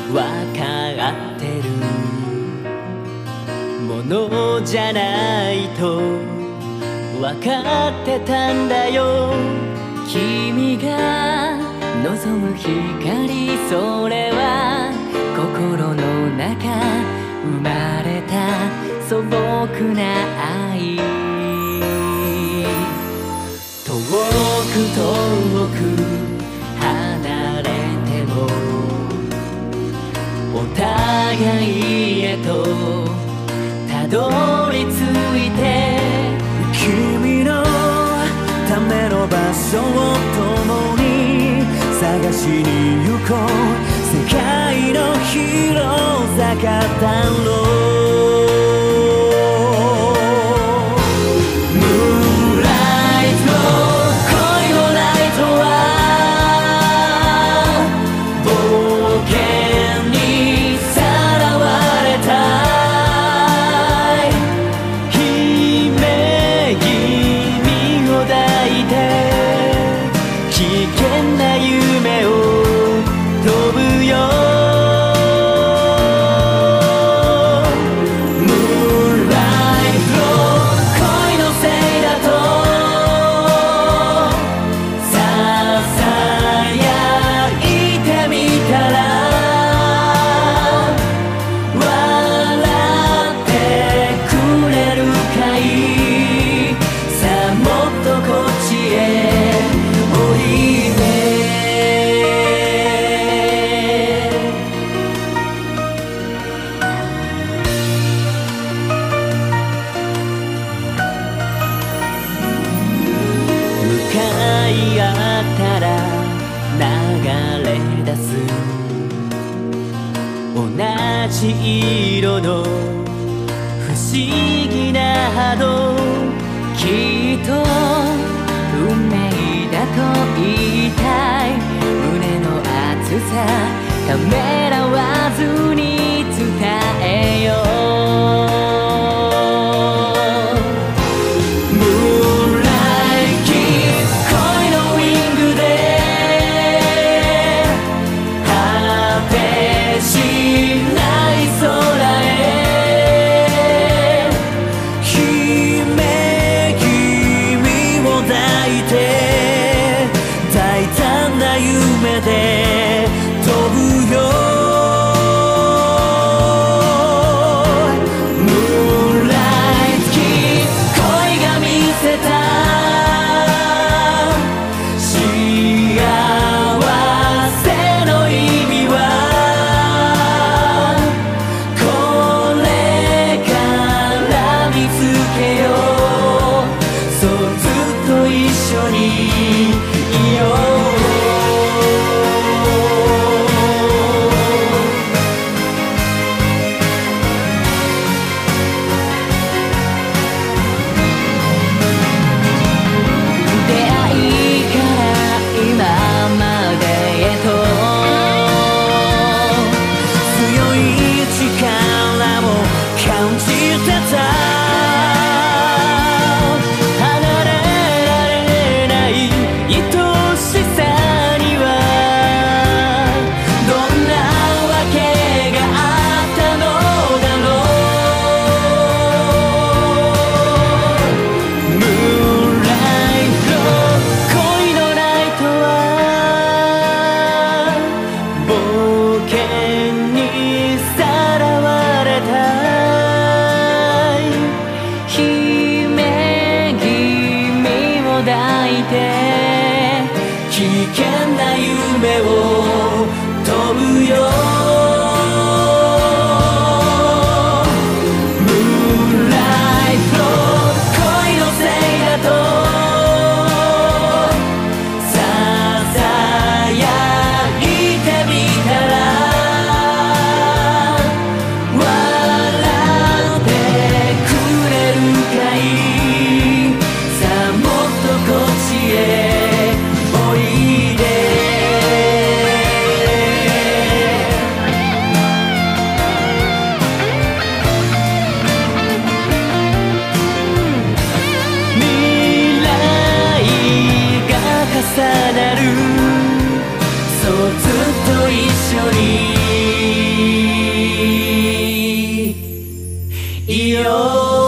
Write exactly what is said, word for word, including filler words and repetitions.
わかってるものじゃないとわかってたんだよ。君が望む光、それは心の中生まれた素朴な愛。遠く遠く離れてもお互いへとたどり着いて、 君のための場所を共に探しに行こう。世界の広さ語ろう。 同じ色の不思議な波動、きっと運命だと言いたい。胸の熱さためらわずに伝えよう。 こっちへおいでよう